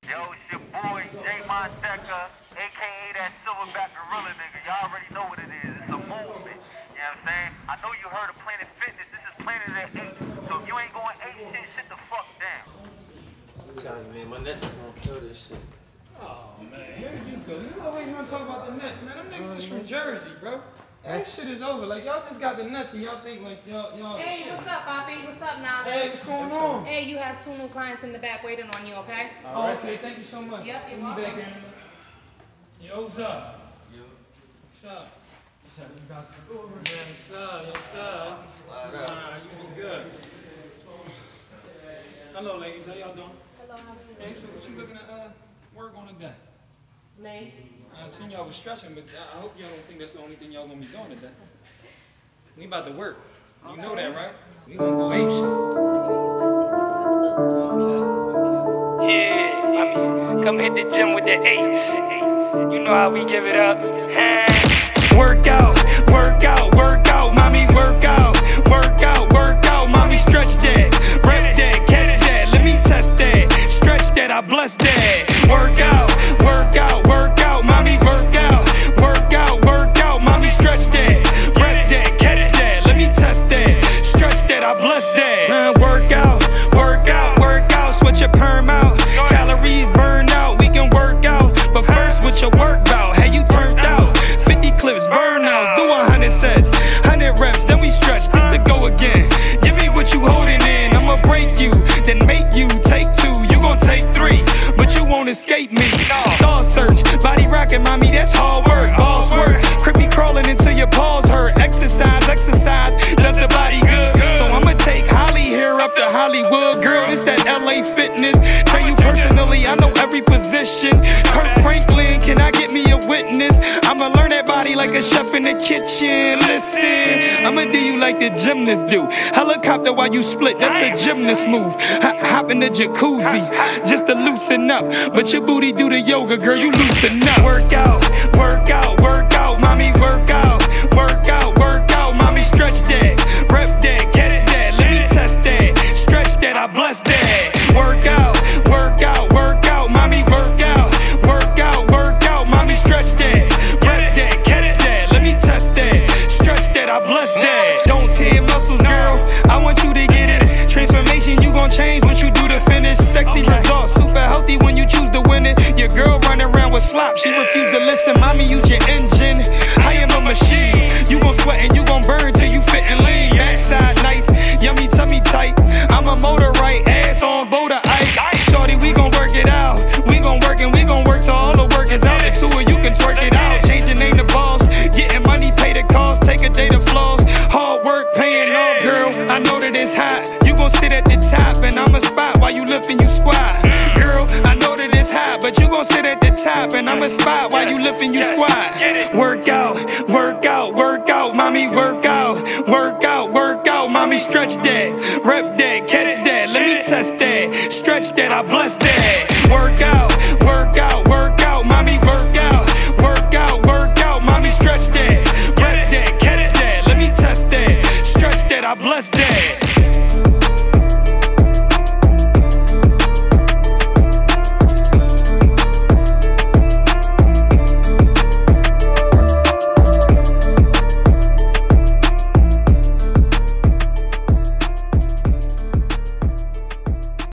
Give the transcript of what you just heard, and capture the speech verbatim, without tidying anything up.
Yo, it's your boy, J Monteca, a k a that silverback gorilla nigga. Y'all already know what it is. It's a movement. You know what I'm saying? I know you heard of Planet Fitness. This is Planet at eight. So if you ain't going eight shit, sit the fuck down. I'm telling you, man, my Nets is gonna kill this shit. Oh, man, here you go. You always want to talk about the Nets, man. Them niggas is from Jersey, bro. That shit is over. Like, y'all just got the Nets and y'all think, like, y'all, y'all... Hey, what's up, Bobby? What's up, now? Hey, what's going on? Hey, you have two new clients in the back waiting on you, okay? Oh, okay. Thank you so much. Yep, you're We'll be back in. Yo, what's up? Yo. What's up? What's up? You about to go over? Yes, sir. Yes, sir. Slide up. Nah, you be good. Hello, ladies. How y'all doing? Hello, how are you? Hey, so what you looking at uh, work on today? Legs. I seen y'all was stretching, but I hope y'all don't think that's the only thing y'all gonna be doing today. We about to work. You know that, right? We gonna go ape shit. Okay, okay. Yeah, I mean, come hit the gym with the eights. You know how we give it up. Work out, work out, work out, mommy, work out, work out, work out, mommy, stretch that, rep that, catch that, let me test that, stretch that, I bless that. Work out, work out, work out, mommy, work out, work out, work out, mommy, stretch that, rep that, catch that, let me test that, stretch that, I bless that. Uh, work out, work out, work out, switch your perm out, calories burn out, we can work out, but first with your work out, hey, you turned out, fifty clips, burnouts, do a hundred sets, hundred reps, then we stretch just to go again. Give me what you holding in, I'ma break you, then make you take two, you gon' take three, but you won't escape me. Star search, body rocking, mommy, that's hard work, boss work, creepy crawling until your paws hurt, exercise, exercise, does the body good, so I'ma take Holly here up to Hollywood, girl, it's that L A fitness, train you personally, I know every position, Kirk Franklin, can I get me a witness, I'ma learn that body like a chef in the kitchen. Listen, I'ma do you like the gymnasts do. Helicopter while you split, that's a gymnast move. H hop in the jacuzzi, just to loosen up. But your booty do the yoga, girl, you loosen up. Work out, work out, work out, mommy, work out, work out, work out, mommy, stretch that, rep that, catch that, let me test that, stretch that, I bless that. Work out, work out, work out, mommy, work out, work out, work out, mommy, stretch that. I bless that. Don't tear muscles, girl. I want you to get it. Transformation, you gon' change what you do to finish. Sexy results, super healthy when you choose to win it. Your girl run around with slop, she refused to listen. Mommy, use your engine. I am a machine. You gon' sweat and you gon' burn till you fit and lean. Backside nice, yummy tummy tight. I'm a motor right, ass on boulder Ike. Shorty, we gon' work it out. We gon' work and we gon' work till all the work is out. The two of you can twerk it out. Change your name to boss. Getting money, pay the cost. Take a day to flaws. Hard work paying off, girl. I know that it's hot. You gon' sit at the top and I'ma spot while you lift and you squat. Girl, I know that it's hot, but you gon' sit at the top and I'ma spot while you lift and you squat. Work out, work out, work out, mommy, work out, work out, work out, mommy, stretch that, rep that, catch that, let me test that, stretch that, I bless that.